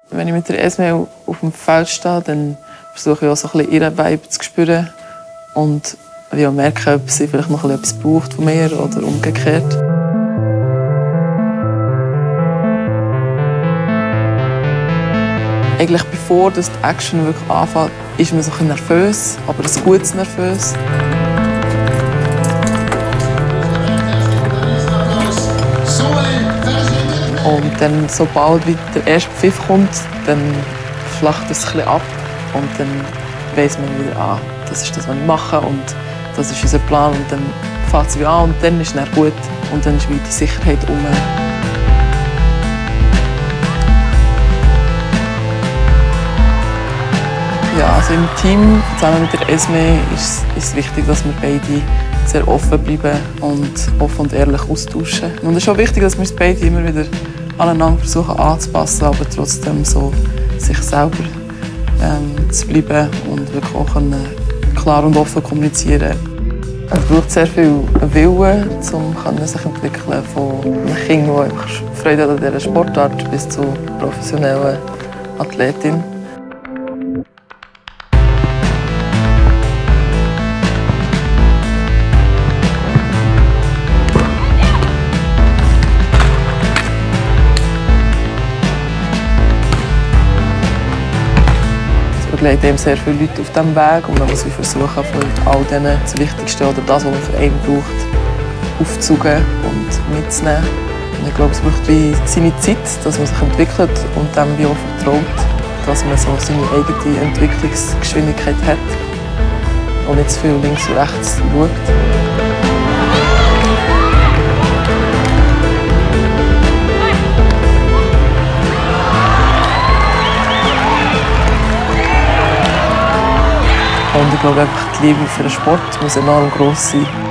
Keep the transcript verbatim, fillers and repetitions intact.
Wenn ich mit der Esme auf dem Feld stehe, dann versuche ich auch so ein bisschen ihren Vibe zu spüren und ich merke, ob sie vielleicht noch etwas braucht von mir oder umgekehrt. Eigentlich bevor das die Action wirklich anfängt, ist man so ein bisschen nervös, aber ein gutes nervös. Und dann, sobald der erste Pfiff kommt, dann flacht es ein bisschen ab und dann weiss man wieder, ah, das ist das, was ich mache und das ist unser Plan. Und dann fängt es wieder an und dann ist es gut und dann ist wieder die Sicherheit um. Ja, also im Team, zusammen mit der Esme, ist es wichtig, dass wir beide sehr offen bleiben und offen und ehrlich austauschen. Und es ist auch wichtig, dass wir uns beide immer wieder aneinander versuchen anzupassen, aber trotzdem so sich selber ähm, zu bleiben und wirklich auch können, klar und offen kommunizieren. Es braucht sehr viel Willen, um sich entwickeln, von einem Kind, das Freude an dieser Sportart, bis zur professionellen Athletin. Es begleiten eben sehr viele Leute auf diesem Weg und man muss versuchen, von all denen das Wichtigste oder das, was man für einen braucht, aufzusaugen und mitzunehmen. Und ich glaube, es braucht wie seine Zeit, dass man sich entwickelt und dem wie auch vertraut, dass man so seine eigene Entwicklungsgeschwindigkeit hat und nicht zu viel links und rechts schaut. Und ich glaube, einfach die Liebe für den Sport muss enorm gross sein.